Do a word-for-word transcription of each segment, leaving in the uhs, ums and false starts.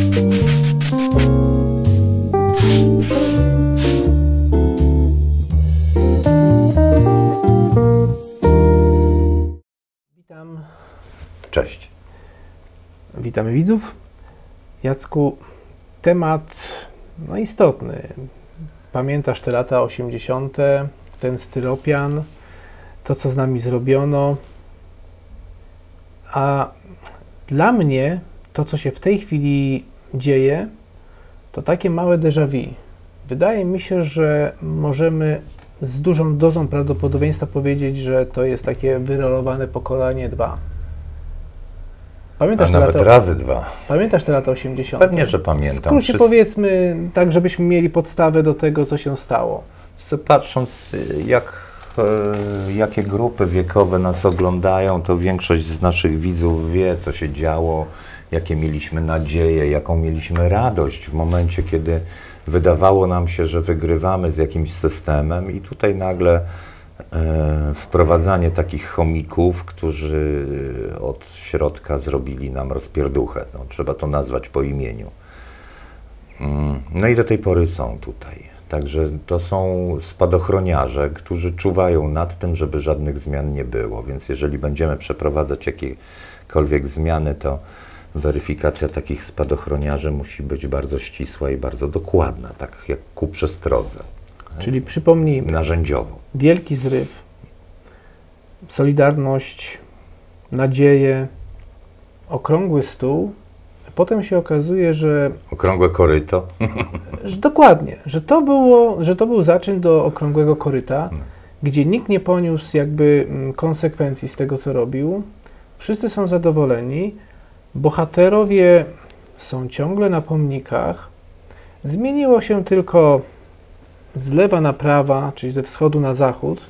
Witam. Cześć. Witamy widzów. Jacku, temat no, istotny. Pamiętasz te lata osiemdziesiąte, ten styropian, to co z nami zrobiono. A dla mnie to, co się w tej chwili dzieje, to takie małe déjà vu. Wydaje mi się, że możemy z dużą dozą prawdopodobieństwa powiedzieć, że to jest takie wyrolowane pokolenie dwa. Pamiętasz A te nawet lata, razy dwa. Pamiętasz te lata osiemdziesiąte? Pewnie, że pamiętam. W skrócie Wszyscy... powiedzmy, tak żebyśmy mieli podstawę do tego, co się stało. Patrząc, jak, e, jakie grupy wiekowe nas oglądają, to większość z naszych widzów wie, co się działo, jakie mieliśmy nadzieje, jaką mieliśmy radość w momencie, kiedy wydawało nam się, że wygrywamy z jakimś systemem i tutaj nagle e, wprowadzanie takich chomików, którzy od środka zrobili nam rozpierduchę. No, trzeba to nazwać po imieniu. Mm, no i do tej pory są tutaj. Także to są spadochroniarze, którzy czuwają nad tym, żeby żadnych zmian nie było. Więc jeżeli będziemy przeprowadzać jakiekolwiek zmiany, to weryfikacja takich spadochroniarzy musi być bardzo ścisła i bardzo dokładna, tak jak ku przestrodze. Czyli przypomnijmy, Narzędziowo. wielki zryw, solidarność, nadzieje, okrągły stół. Potem się okazuje, że, Okrągłe koryto. że dokładnie, że to, było, że to był zaczyn do okrągłego koryta, Hmm. gdzie nikt nie poniósł jakby mm, konsekwencji z tego, co robił. Wszyscy są zadowoleni. Bohaterowie są ciągle na pomnikach. Zmieniło się tylko z lewa na prawa, czyli ze wschodu na zachód.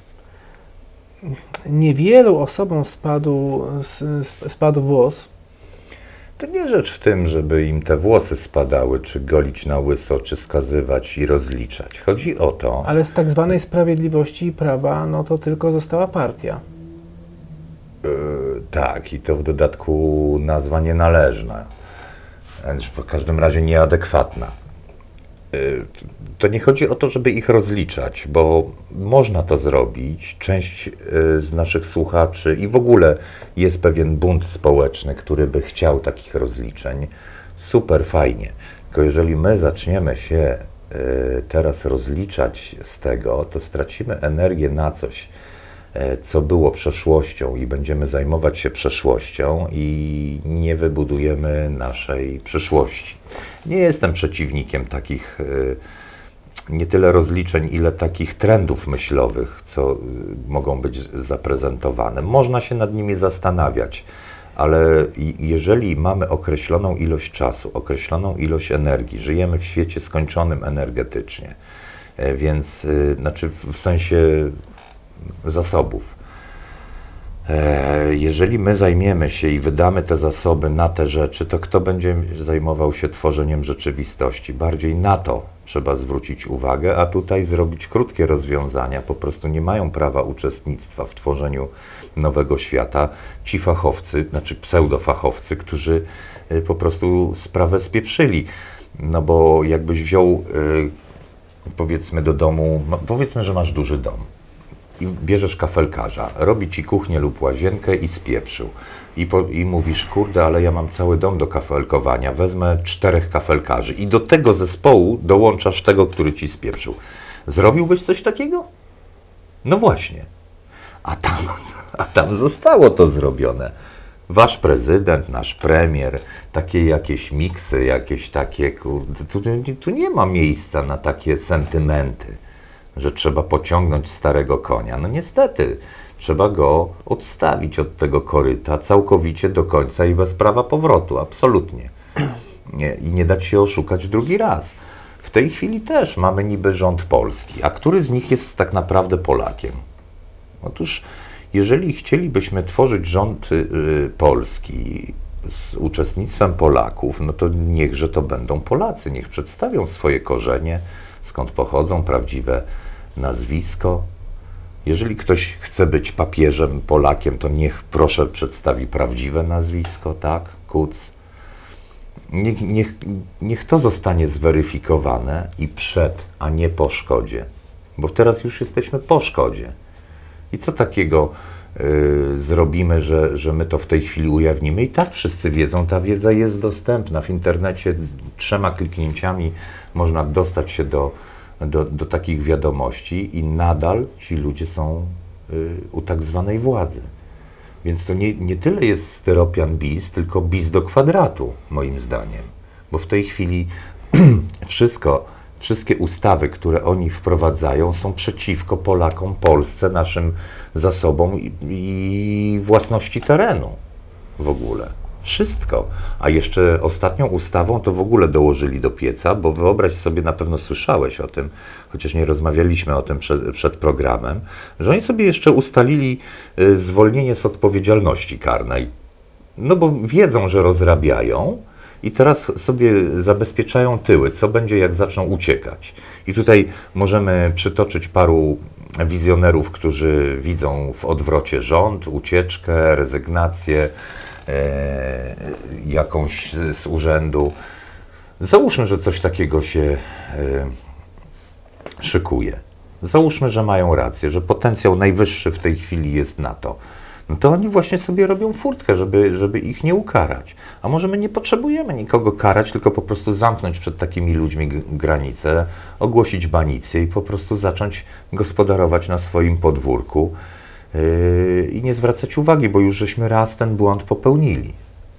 Niewielu osobom spadł, spadł włos. To nie rzecz w tym, żeby im te włosy spadały, czy golić na łyso, czy skazywać i rozliczać. Chodzi o to... Ale z tak zwanej sprawiedliwości i prawa, no to tylko została partia. Yy, tak, i to w dodatku nazwa nienależna, wręcz w każdym razie nieadekwatna. Yy, to nie chodzi o to, żeby ich rozliczać, bo można to zrobić. Część yy, z naszych słuchaczy i w ogóle jest pewien bunt społeczny, który by chciał takich rozliczeń. Super, fajnie. Tylko jeżeli my zaczniemy się yy, teraz rozliczać z tego, to stracimy energię na coś, co było przeszłością i będziemy zajmować się przeszłością i nie wybudujemy naszej przyszłości. Nie jestem przeciwnikiem takich nie tyle rozliczeń, ile takich trendów myślowych, co mogą być zaprezentowane. Można się nad nimi zastanawiać, ale jeżeli mamy określoną ilość czasu, określoną ilość energii, żyjemy w świecie skończonym energetycznie, więc znaczy w sensie zasobów. Jeżeli my zajmiemy się i wydamy te zasoby na te rzeczy, to kto będzie zajmował się tworzeniem rzeczywistości? Bardziej na to trzeba zwrócić uwagę, a tutaj zrobić krótkie rozwiązania. Po prostu nie mają prawa uczestnictwa w tworzeniu nowego świata ci fachowcy, znaczy pseudofachowcy, którzy po prostu sprawę spieprzyli. No bo jakbyś wziął, powiedzmy do domu, powiedzmy, że masz duży dom. I bierzesz kafelkarza, robi ci kuchnię lub łazienkę i spieprzył. I, po, I mówisz, kurde, ale ja mam cały dom do kafelkowania, wezmę czterech kafelkarzy i do tego zespołu dołączasz tego, który ci spieprzył. Zrobiłbyś coś takiego? No właśnie. A tam, a tam zostało to zrobione. Wasz prezydent, nasz premier, takie jakieś miksy, jakieś takie, kurde, tu, tu nie ma miejsca na takie sentymenty, że trzeba pociągnąć starego konia. No niestety, trzeba go odstawić od tego koryta całkowicie do końca i bez prawa powrotu, absolutnie. Nie, i nie dać się oszukać drugi raz. W tej chwili też mamy niby rząd polski, a który z nich jest tak naprawdę Polakiem? Otóż, jeżeli chcielibyśmy tworzyć rząd y, polski z uczestnictwem Polaków, no to niechże to będą Polacy, niech przedstawią swoje korzenie, skąd pochodzą, prawdziwe nazwisko. Jeżeli ktoś chce być papieżem, Polakiem, to niech proszę przedstawi prawdziwe nazwisko, tak? Kuc. niech, niech, niech to zostanie zweryfikowane i przed, a nie po szkodzie. Bo teraz już jesteśmy po szkodzie. I co takiego y, zrobimy, że, że my to w tej chwili ujawnimy? I tak wszyscy wiedzą, ta wiedza jest dostępna w internecie. Trzema kliknięciami można dostać się do, do, do takich wiadomości i nadal ci ludzie są y, u tak zwanej władzy. Więc to nie, nie tyle jest styropian bis, tylko bis do kwadratu, moim zdaniem. Bo w tej chwili wszystko, wszystkie ustawy, które oni wprowadzają, są przeciwko Polakom, Polsce, naszym zasobom i, i własności terenu w ogóle. Wszystko. A jeszcze ostatnią ustawą to w ogóle dołożyli do pieca, bo wyobraź sobie, na pewno słyszałeś o tym, chociaż nie rozmawialiśmy o tym przed, przed programem, że oni sobie jeszcze ustalili y, zwolnienie z odpowiedzialności karnej. No bo wiedzą, że rozrabiają i teraz sobie zabezpieczają tyły, co będzie, jak zaczną uciekać. I tutaj możemy przytoczyć paru wizjonerów, którzy widzą w odwrocie rząd, ucieczkę, rezygnację, E, jakąś z, z urzędu. Załóżmy, że coś takiego się e, szykuje. Załóżmy, że mają rację, że potencjał najwyższy w tej chwili jest na to. No to oni właśnie sobie robią furtkę, żeby, żeby ich nie ukarać. A może my nie potrzebujemy nikogo karać, tylko po prostu zamknąć przed takimi ludźmi granice, ogłosić banicję i po prostu zacząć gospodarować na swoim podwórku. Yy, i nie zwracać uwagi, bo już żeśmy raz ten błąd popełnili.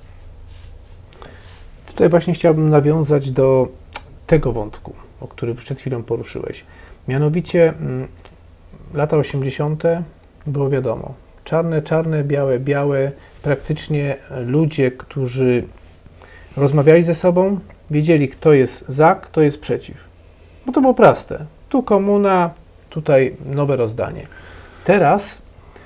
Tutaj właśnie chciałbym nawiązać do tego wątku, o którym przed chwilą poruszyłeś. Mianowicie mm, lata osiemdziesiąte było wiadomo. Czarne, czarne, białe, białe. Praktycznie ludzie, którzy rozmawiali ze sobą, wiedzieli, kto jest za, kto jest przeciw. Bo to było proste. Tu komuna, tutaj nowe rozdanie. Teraz,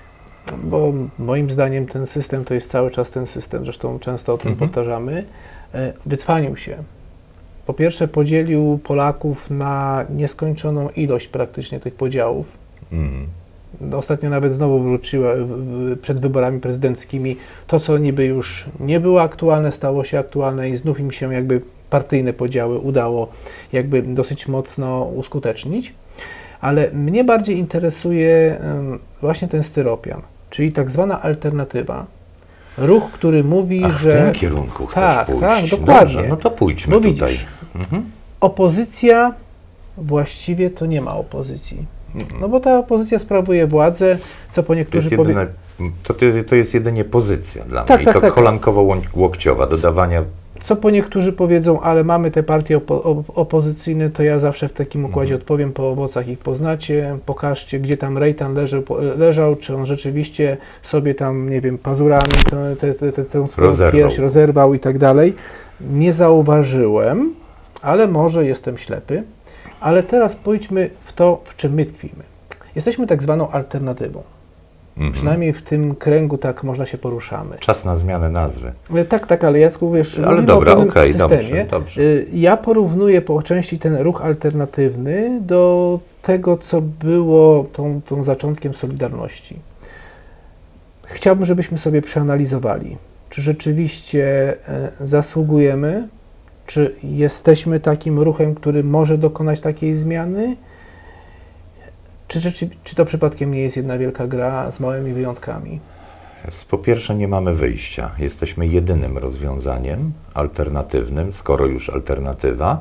bo moim zdaniem ten system to jest cały czas ten system, zresztą często o tym mhm. powtarzamy, wycwanił się. Po pierwsze podzielił Polaków na nieskończoną ilość praktycznie tych podziałów. Mhm. Ostatnio nawet znowu wróciła przed wyborami prezydenckimi to, co niby już nie było aktualne, stało się aktualne i znów im się jakby partyjne podziały udało jakby dosyć mocno uskutecznić. Ale mnie bardziej interesuje właśnie ten styropian, czyli tak zwana alternatywa. Ruch, który mówi, Ach, że... w tym kierunku chcesz tak, pójść. Tak, dokładnie. Dobrze, no to pójdźmy Bo tutaj. Widzisz, mhm. opozycja właściwie to nie ma opozycji. No bo ta opozycja sprawuje władzę, co po niektórzy to, jest jedyne, to, to jest jedynie pozycja dla tak, mnie. Tak, I to tak, kolankowo-łokciowa, dodawania... Co po niektórzy powiedzą, ale mamy te partie opo opozycyjne, to ja zawsze w takim układzie mhm. odpowiem, po owocach ich poznacie, pokażcie, gdzie tam Rejtan leżał, leżał, czy on rzeczywiście sobie tam, nie wiem, pazurami tę te, te, te, tę swoją rozerwał. pierś rozerwał i tak dalej. Nie zauważyłem, ale może jestem ślepy. Ale teraz pójdźmy w to, w czym my tkwimy. Jesteśmy tak zwaną alternatywą. Mhm. Przynajmniej w tym kręgu tak można się poruszamy. Czas na zmianę nazwy. Tak, tak, ale Jacku, wiesz, ale dobra, o pewnym okay, systemie. Dobrze, dobrze. Ja porównuję po części ten ruch alternatywny do tego, co było tą, tą zaczątkiem Solidarności. Chciałbym, żebyśmy sobie przeanalizowali, czy rzeczywiście zasługujemy, czy jesteśmy takim ruchem, który może dokonać takiej zmiany, Czy, czy, czy to przypadkiem nie jest jedna wielka gra z małymi wyjątkami? Po pierwsze, nie mamy wyjścia. Jesteśmy jedynym rozwiązaniem alternatywnym, skoro już alternatywa,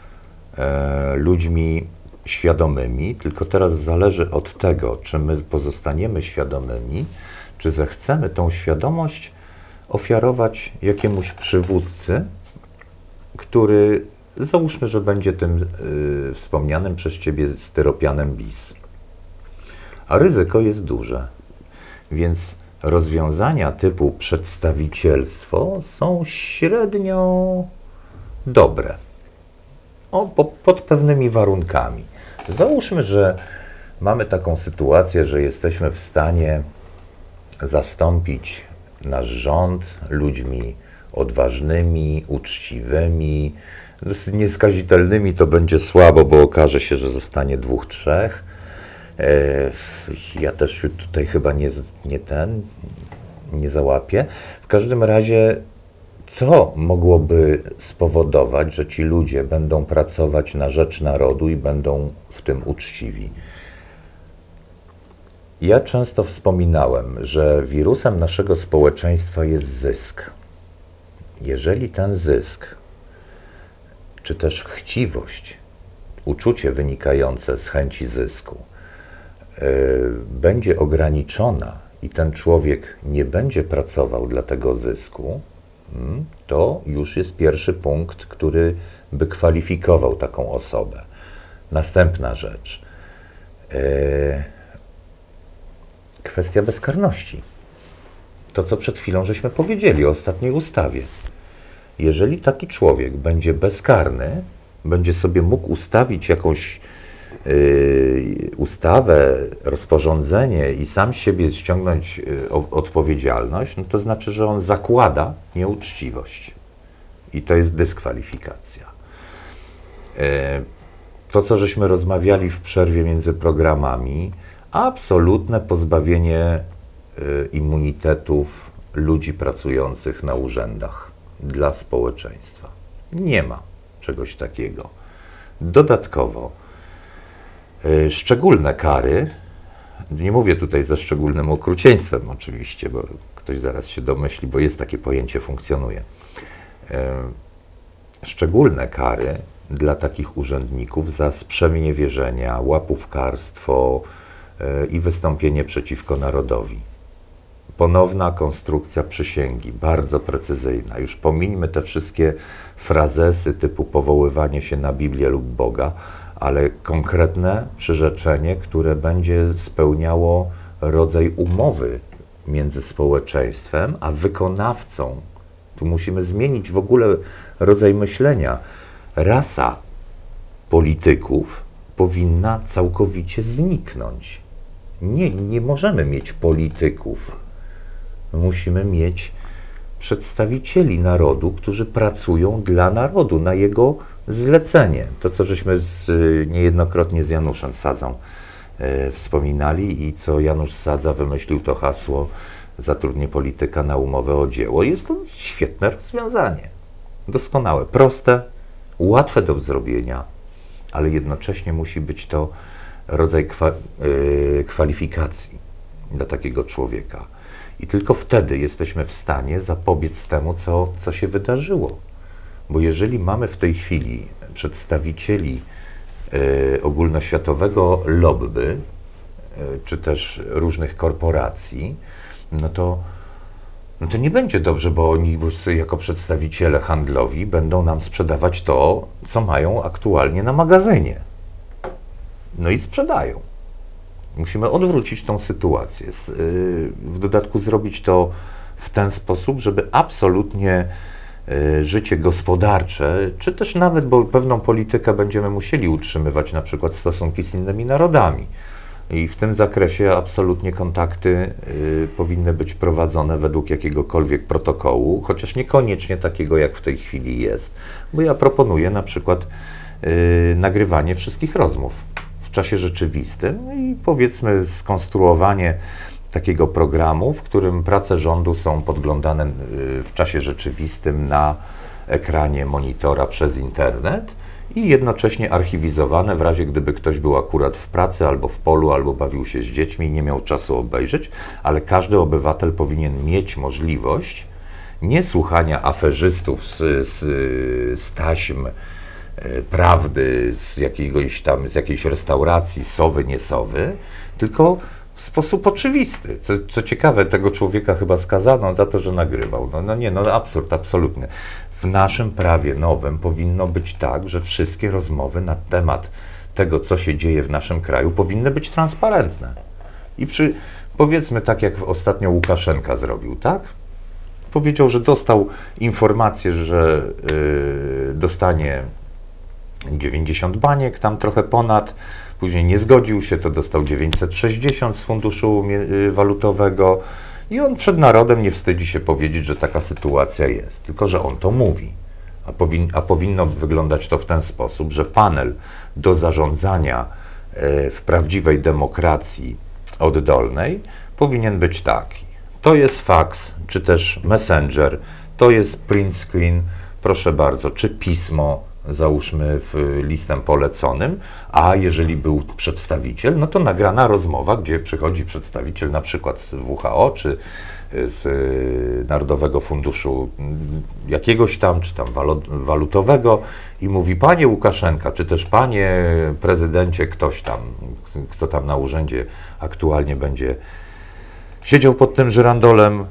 e, ludźmi świadomymi, tylko teraz zależy od tego, czy my pozostaniemy świadomymi, czy zechcemy tą świadomość ofiarować jakiemuś przywódcy, który, załóżmy, że będzie tym y, wspomnianym przez Ciebie styropianem bis. A ryzyko jest duże, więc rozwiązania typu przedstawicielstwo są średnio dobre, o, po, pod pewnymi warunkami. Załóżmy, że mamy taką sytuację, że jesteśmy w stanie zastąpić nasz rząd ludźmi odważnymi, uczciwymi, nieskazitelnymi to będzie słabo, bo okaże się, że zostanie dwóch, trzech. Ja też tutaj chyba nie, nie ten, nie załapię. W każdym razie Co mogłoby spowodować, że ci ludzie będą pracować na rzecz narodu i będą w tym uczciwi? Ja często wspominałem, że wirusem naszego społeczeństwa jest zysk. Jeżeli ten zysk, czy też chciwość, uczucie wynikające z chęci zysku yy, będzie ograniczona i ten człowiek nie będzie pracował dla tego zysku, yy, to już jest pierwszy punkt, który by kwalifikował taką osobę. Następna rzecz. Yy, kwestia bezkarności. To, co przed chwilą żeśmy powiedzieli o ostatniej ustawie. Jeżeli taki człowiek będzie bezkarny, będzie sobie mógł ustawić jakąś yy, ustawę, rozporządzenie i sam z siebie ściągnąć yy, odpowiedzialność, no to znaczy, że on zakłada nieuczciwość. I to jest dyskwalifikacja. Yy, to, co żeśmy rozmawiali w przerwie między programami, absolutne pozbawienie yy, immunitetów ludzi pracujących na urzędach dla społeczeństwa. Nie ma czegoś takiego. Dodatkowo yy, szczególne kary, nie mówię tutaj ze szczególnym okrucieństwem oczywiście, bo ktoś zaraz się domyśli, bo jest takie pojęcie, funkcjonuje. Yy, szczególne kary dla takich urzędników za sprzeniewierzenia, łapówkarstwo yy, i wystąpienie przeciwko narodowi. Ponowna konstrukcja przysięgi, bardzo precyzyjna. Już pomińmy te wszystkie frazesy typu powoływanie się na Biblię lub Boga, ale konkretne przyrzeczenie, które będzie spełniało rodzaj umowy między społeczeństwem a wykonawcą. Tu musimy zmienić w ogóle rodzaj myślenia. Rasa polityków powinna całkowicie zniknąć. Nie, nie możemy mieć polityków. Musimy mieć przedstawicieli narodu, którzy pracują dla narodu, na jego zlecenie. To, co żeśmy z, niejednokrotnie z Januszem Sadzą e, wspominali i co Janusz Sadza wymyślił to hasło zatrudnię polityka na umowę o dzieło. Jest to świetne rozwiązanie. Doskonałe, proste, łatwe do zrobienia, ale jednocześnie musi być to rodzaj kwa, e, kwalifikacji dla takiego człowieka. I tylko wtedy jesteśmy w stanie zapobiec temu, co, co się wydarzyło. Bo jeżeli mamy w tej chwili przedstawicieli y, ogólnoświatowego lobby, y, czy też różnych korporacji, no to, no to nie będzie dobrze, bo oni jako przedstawiciele handlowi będą nam sprzedawać to, co mają aktualnie na magazynie. No i sprzedają. Musimy odwrócić tą sytuację. W dodatku zrobić to w ten sposób, żeby absolutnie życie gospodarcze, czy też nawet, bo pewną politykę będziemy musieli utrzymywać, na przykład stosunki z innymi narodami. I w tym zakresie absolutnie kontakty powinny być prowadzone według jakiegokolwiek protokołu, chociaż niekoniecznie takiego, jak w tej chwili jest. Bo ja proponuję na przykład nagrywanie wszystkich rozmów w czasie rzeczywistym i powiedzmy skonstruowanie takiego programu, w którym prace rządu są podglądane w czasie rzeczywistym na ekranie monitora przez internet i jednocześnie archiwizowane w razie, gdyby ktoś był akurat w pracy albo w polu, albo bawił się z dziećmi i nie miał czasu obejrzeć, ale każdy obywatel powinien mieć możliwość nie słuchania aferzystów z, z, z taśm prawdy, z jakiegoś tam, z jakiejś restauracji, sowy, nie sowy, tylko w sposób oczywisty. Co, co ciekawe, tego człowieka chyba skazano za to, że nagrywał. No, no nie, no absurd, absolutny. W naszym prawie nowym powinno być tak, że wszystkie rozmowy na temat tego, co się dzieje w naszym kraju, powinny być transparentne. I przy, powiedzmy tak, jak ostatnio Łukaszenka zrobił, tak? Powiedział, że dostał informację, że yy, dostanie dziewięćdziesiąt baniek, tam trochę ponad, później nie zgodził się, to dostał dziewięćset sześćdziesiąt z funduszu walutowego i on przed narodem nie wstydzi się powiedzieć, że taka sytuacja jest, tylko że on to mówi. A, powin, a powinno wyglądać to w ten sposób, że panel do zarządzania e, w prawdziwej demokracji oddolnej powinien być taki. To jest faks, czy też messenger, to jest print screen, proszę bardzo, czy pismo, załóżmy w listem poleconym, a jeżeli był przedstawiciel, no to nagrana rozmowa, gdzie przychodzi przedstawiciel na przykład z W H O, czy z Narodowego Funduszu jakiegoś tam, czy tam walutowego i mówi: panie Łukaszenka, czy też panie prezydencie, ktoś tam, kto tam na urzędzie aktualnie będzie siedział pod tym żyrandolem,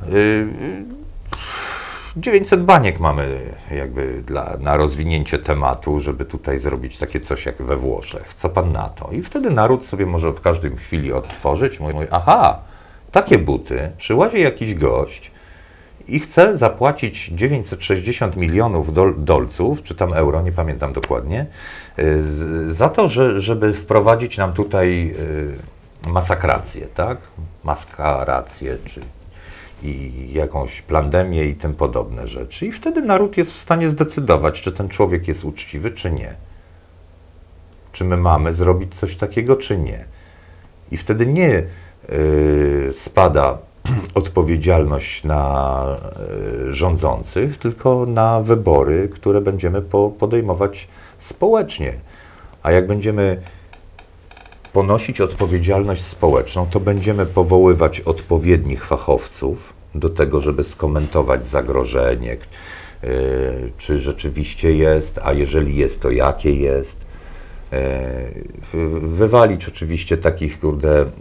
dziewięćset baniek mamy jakby dla, na rozwinięcie tematu, żeby tutaj zrobić takie coś jak we Włoszech. Co pan na to? I wtedy naród sobie może w każdej chwili odtworzyć, mówi: aha, takie buty, przyłazi jakiś gość i chce zapłacić dziewięćset sześćdziesiąt milionów dol, dolców, czy tam euro, nie pamiętam dokładnie, z, za to, że, żeby wprowadzić nam tutaj y, masakrację, tak? Maskarację, czy i jakąś plandemię i tym podobne rzeczy. I wtedy naród jest w stanie zdecydować, czy ten człowiek jest uczciwy, czy nie. Czy my mamy zrobić coś takiego, czy nie. I wtedy nie yy, spada odpowiedzialność na yy, rządzących, tylko na wybory, które będziemy po, podejmować społecznie. A jak będziemy ponosić odpowiedzialność społeczną, to będziemy powoływać odpowiednich fachowców do tego, żeby skomentować zagrożenie, yy, czy rzeczywiście jest, a jeżeli jest, to jakie jest. Yy, wywalić oczywiście takich, kurde, yy,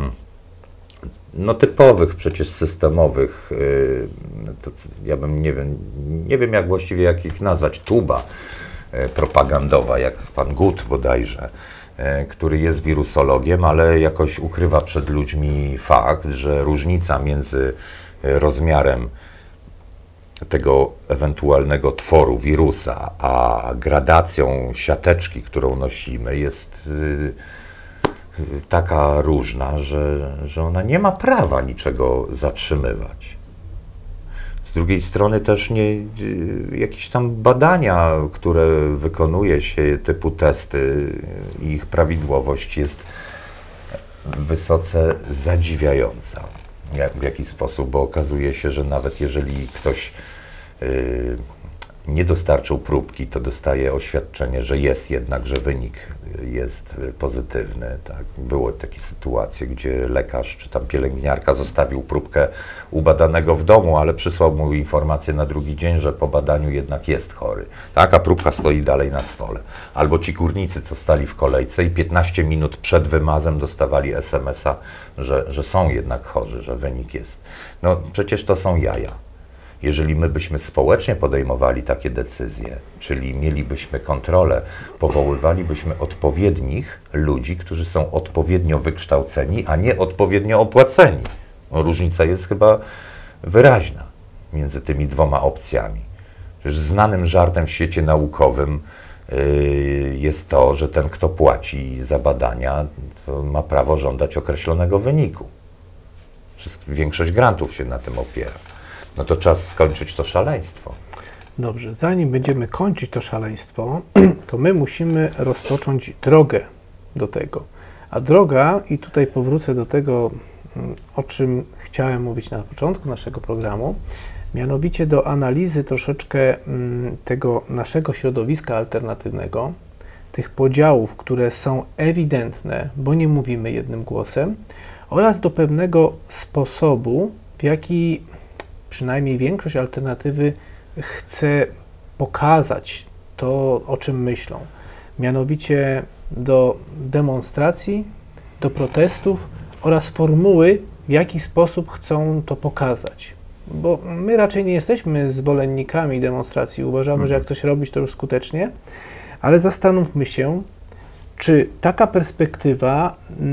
no typowych, przecież systemowych, yy, to, ja bym, nie wiem, nie wiem jak właściwie jak ich nazwać, tuba yy, propagandowa, jak pan Gut bodajże, który jest wirusologiem, ale jakoś ukrywa przed ludźmi fakt, że różnica między rozmiarem tego ewentualnego tworu wirusa, a gradacją siateczki, którą nosimy, jest taka różna, że, że ona nie ma prawa niczego zatrzymywać. Z drugiej strony też nie, jakieś tam badania, które wykonuje się, typu testy, ich prawidłowość jest wysoce zadziwiająca. Jak, w jaki sposób? Bo okazuje się, że nawet jeżeli ktoś yy, nie dostarczył próbki, to dostaje oświadczenie, że jest jednak, że wynik jest pozytywny. Tak? Były takie sytuacje, gdzie lekarz czy tam pielęgniarka zostawił próbkę u badanego w domu, ale przysłał mu informację na drugi dzień, że po badaniu jednak jest chory. Tak? A próbka stoi dalej na stole. Albo ci górnicy, co stali w kolejce i piętnaście minut przed wymazem dostawali es em es a, że, że są jednak chorzy, że wynik jest. No przecież to są jaja. Jeżeli my byśmy społecznie podejmowali takie decyzje, czyli mielibyśmy kontrolę, powoływalibyśmy odpowiednich ludzi, którzy są odpowiednio wykształceni, a nie odpowiednio opłaceni. No, różnica jest chyba wyraźna między tymi dwoma opcjami. Przecież znanym żartem w świecie naukowym yy, jest to, że ten, kto płaci za badania, to ma prawo żądać określonego wyniku. Większość grantów się na tym opiera. No to czas skończyć to szaleństwo. Dobrze, zanim będziemy kończyć to szaleństwo, to my musimy rozpocząć drogę do tego. A droga, i tutaj powrócę do tego, o czym chciałem mówić na początku naszego programu, mianowicie do analizy troszeczkę tego naszego środowiska alternatywnego, tych podziałów, które są ewidentne, bo nie mówimy jednym głosem, oraz do pewnego sposobu, w jaki przynajmniej większość alternatywy chce pokazać to, o czym myślą. Mianowicie do demonstracji, do protestów oraz formuły, w jaki sposób chcą to pokazać. Bo my raczej nie jesteśmy zwolennikami demonstracji. Uważamy, że jak coś robić, to już skutecznie. Ale zastanówmy się, czy taka perspektywa,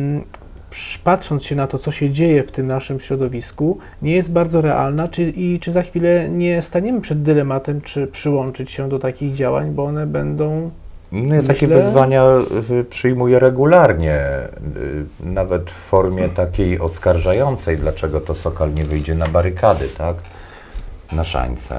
patrząc się na to, co się dzieje w tym naszym środowisku, nie jest bardzo realna, czy, i czy za chwilę nie staniemy przed dylematem, czy przyłączyć się do takich działań, bo one będą... No, ja takie wyzwania przyjmuję regularnie, nawet w formie takiej oskarżającej, dlaczego to Sokal nie wyjdzie na barykady, tak? Na szańce.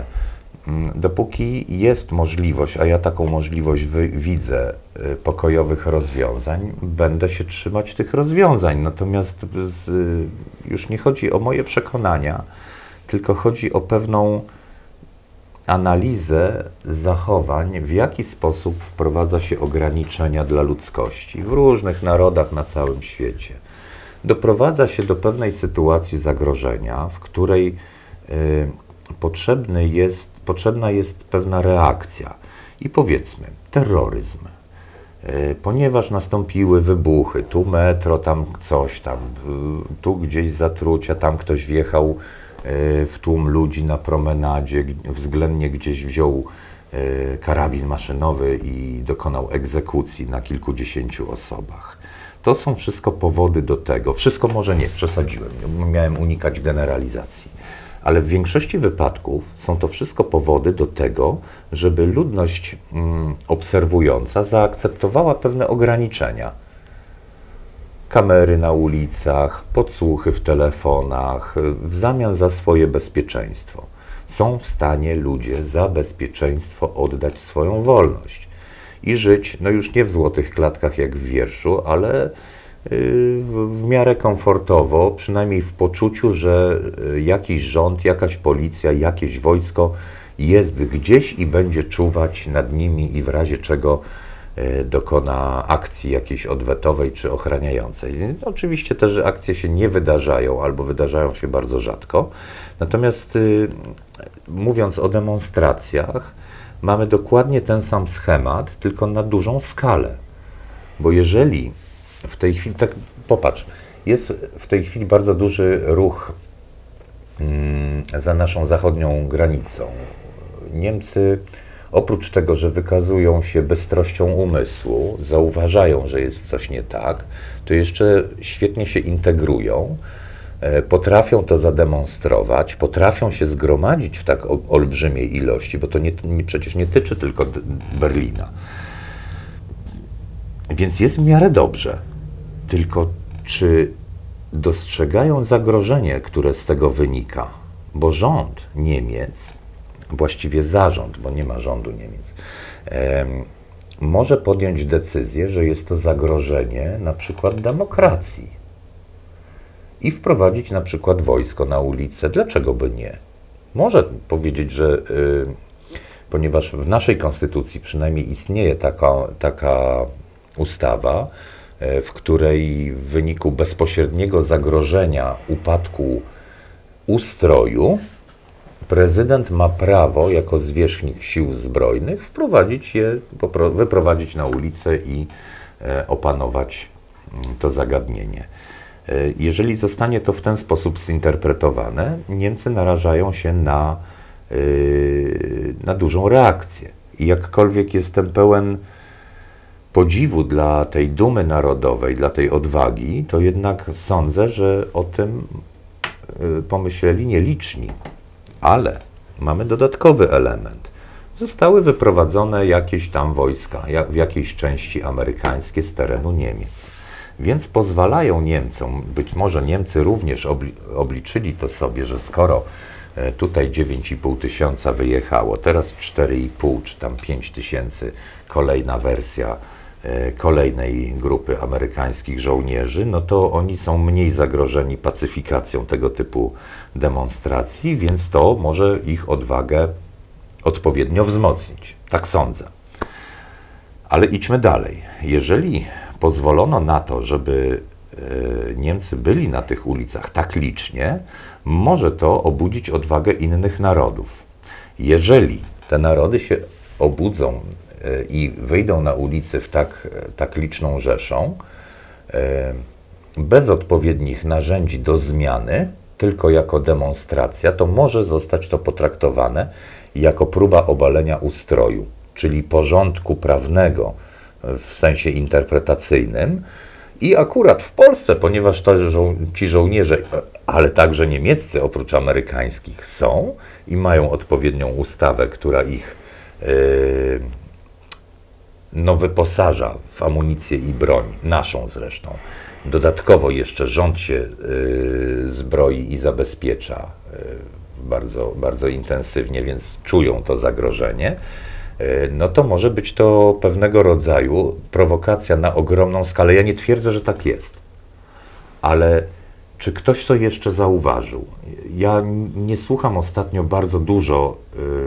Dopóki jest możliwość, a ja taką możliwość wy, widzę, pokojowych rozwiązań, będę się trzymać tych rozwiązań. Natomiast z, już nie chodzi o moje przekonania, tylko chodzi o pewną analizę zachowań, w jaki sposób wprowadza się ograniczenia dla ludzkości w różnych narodach na całym świecie. Doprowadza się do pewnej sytuacji zagrożenia, w której y, potrzebny jest, potrzebna jest pewna reakcja. I powiedzmy, terroryzm. Y, ponieważ nastąpiły wybuchy, tu metro, tam coś tam, y, tu gdzieś zatrucia, tam ktoś wjechał w tłum ludzi na promenadzie, względnie gdzieś wziął karabin maszynowy i dokonał egzekucji na kilkudziesięciu osobach. To są wszystko powody do tego, wszystko może nie, przesadziłem, miałem unikać generalizacji, ale w większości wypadków są to wszystko powody do tego, żeby ludność mm, obserwująca zaakceptowała pewne ograniczenia. Kamery na ulicach, podsłuchy w telefonach, w zamian za swoje bezpieczeństwo. Są w stanie ludzie za bezpieczeństwo oddać swoją wolność i żyć, no już nie w złotych klatkach jak w wierszu, ale w miarę komfortowo, przynajmniej w poczuciu, że jakiś rząd, jakaś policja, jakieś wojsko jest gdzieś i będzie czuwać nad nimi i w razie czego dokona akcji jakiejś odwetowej czy ochraniającej. Oczywiście też akcje się nie wydarzają albo wydarzają się bardzo rzadko. Natomiast y, mówiąc o demonstracjach, mamy dokładnie ten sam schemat, tylko na dużą skalę. Bo jeżeli w tej chwili, tak popatrz, jest w tej chwili bardzo duży ruch mm, za naszą zachodnią granicą. Niemcy oprócz tego, że wykazują się bystrością umysłu, zauważają, że jest coś nie tak, to jeszcze świetnie się integrują, potrafią to zademonstrować, potrafią się zgromadzić w tak olbrzymiej ilości, bo to nie, nie, przecież nie tyczy tylko Berlina. Więc jest w miarę dobrze. Tylko czy dostrzegają zagrożenie, które z tego wynika? Bo rząd Niemiec, właściwie zarząd, bo nie ma rządu Niemiec, e, może podjąć decyzję, że jest to zagrożenie na przykład demokracji i wprowadzić na przykład wojsko na ulicę. Dlaczego by nie? Może powiedzieć, że y, ponieważ w naszej konstytucji przynajmniej istnieje taka, taka ustawa, y, w której w wyniku bezpośredniego zagrożenia upadku ustroju prezydent ma prawo, jako zwierzchnik sił zbrojnych, wprowadzić je, wyprowadzić na ulicę i e, opanować to zagadnienie. E, jeżeli zostanie to w ten sposób zinterpretowane, Niemcy narażają się na, e, na dużą reakcję. I jakkolwiek jestem pełen podziwu dla tej dumy narodowej, dla tej odwagi, to jednak sądzę, że o tym e, pomyśleli nieliczni. Ale mamy dodatkowy element. Zostały wyprowadzone jakieś tam wojska, w jakiejś części amerykańskie z terenu Niemiec. Więc pozwalają Niemcom, być może Niemcy również obli obliczyli to sobie, że skoro tutaj dziewięć i pół tysiąca wyjechało, teraz cztery i pół czy tam pięć tysięcy, kolejna wersja kolejnej grupy amerykańskich żołnierzy, no to oni są mniej zagrożeni pacyfikacją tego typu demonstracji, więc to może ich odwagę odpowiednio wzmocnić. Tak sądzę. Ale idźmy dalej. Jeżeli pozwolono na to, żeby Niemcy byli na tych ulicach tak licznie, może to obudzić odwagę innych narodów. Jeżeli te narody się obudzą i wyjdą na ulicy w tak, tak liczną rzeszą, bez odpowiednich narzędzi do zmiany, tylko jako demonstracja, to może zostać to potraktowane jako próba obalenia ustroju, czyli porządku prawnego w sensie interpretacyjnym. I akurat w Polsce, ponieważ to, żo ci żołnierze, ale także niemieccy oprócz amerykańskich są i mają odpowiednią ustawę, która ich yy, no, wyposaża w amunicję i broń, naszą zresztą. Dodatkowo jeszcze rząd się y, zbroi i zabezpiecza y, bardzo, bardzo intensywnie, więc czują to zagrożenie, y, no to może być to pewnego rodzaju prowokacja na ogromną skalę. Ja nie twierdzę, że tak jest, ale czy ktoś to jeszcze zauważył? Ja nie słucham ostatnio bardzo dużo y,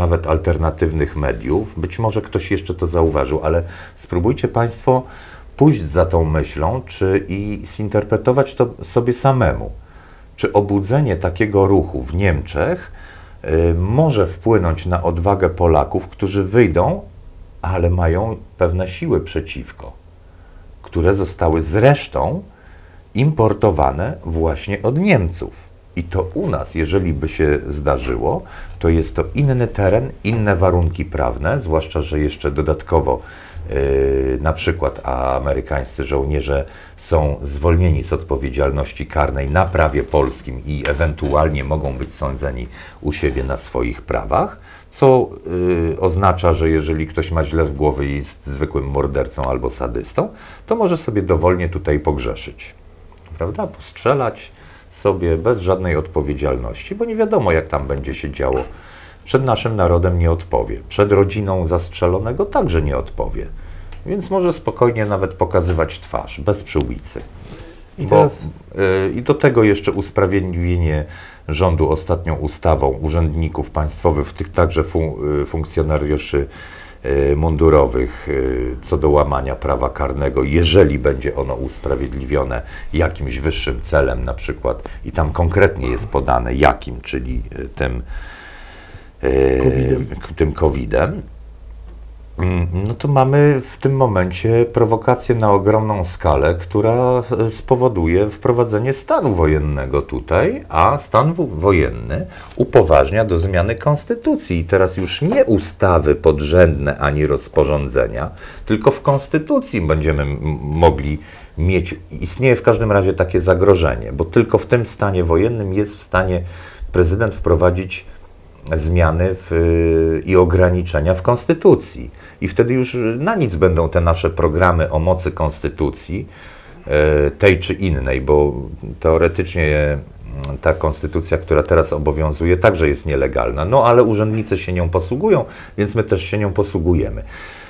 nawet alternatywnych mediów. Być może ktoś jeszcze to zauważył, ale spróbujcie Państwo pójść za tą myślą, czy i zinterpretować to sobie samemu. Czy obudzenie takiego ruchu w Niemczech y, może wpłynąć na odwagę Polaków, którzy wyjdą, ale mają pewne siły przeciwko, które zostały zresztą importowane właśnie od Niemców. I to u nas, jeżeli by się zdarzyło, to jest to inny teren, inne warunki prawne, zwłaszcza, że jeszcze dodatkowo yy, na przykład amerykańscy żołnierze są zwolnieni z odpowiedzialności karnej na prawie polskim i ewentualnie mogą być sądzeni u siebie na swoich prawach, co yy, oznacza, że jeżeli ktoś ma źle w głowie i jest zwykłym mordercą albo sadystą, to może sobie dowolnie tutaj pogrzeszyć, prawda? Postrzelać sobie bez żadnej odpowiedzialności, bo nie wiadomo, jak tam będzie się działo. Przed naszym narodem nie odpowie, przed rodziną zastrzelonego także nie odpowie, więc może spokojnie nawet pokazywać twarz, bez przyłbicy. I, bo, teraz... y, I do tego jeszcze usprawiedliwienie rządu ostatnią ustawą urzędników państwowych, w tych także fun funkcjonariuszy mundurowych co do łamania prawa karnego, jeżeli będzie ono usprawiedliwione jakimś wyższym celem na przykład i tam konkretnie jest podane jakim, czyli tym COVID-em, tym kowidem, no to mamy w tym momencie prowokację na ogromną skalę, która spowoduje wprowadzenie stanu wojennego tutaj, a stan wojenny upoważnia do zmiany konstytucji. I teraz już nie ustawy podrzędne ani rozporządzenia, tylko w konstytucji będziemy mogli mieć, istnieje w każdym razie takie zagrożenie, bo tylko w tym stanie wojennym jest w stanie prezydent wprowadzić zmiany w, i ograniczenia w konstytucji. I wtedy już na nic będą te nasze programy o mocy konstytucji, tej czy innej, bo teoretycznie ta konstytucja, która teraz obowiązuje, także jest nielegalna. No ale urzędnicy się nią posługują, więc my też się nią posługujemy.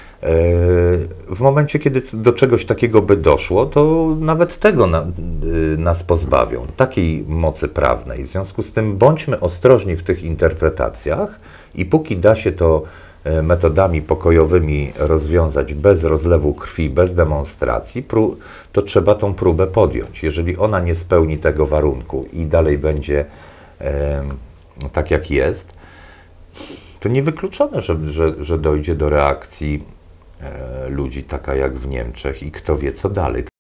W momencie, kiedy do czegoś takiego by doszło, to nawet tego na, nas pozbawią, takiej mocy prawnej. W związku z tym bądźmy ostrożni w tych interpretacjach i póki da się to metodami pokojowymi rozwiązać bez rozlewu krwi, bez demonstracji, to trzeba tą próbę podjąć. Jeżeli ona nie spełni tego warunku i dalej będzie e, tak jak jest, to niewykluczone, że, że, że dojdzie do reakcji ludzi taka jak w Niemczech i kto wie co dalej.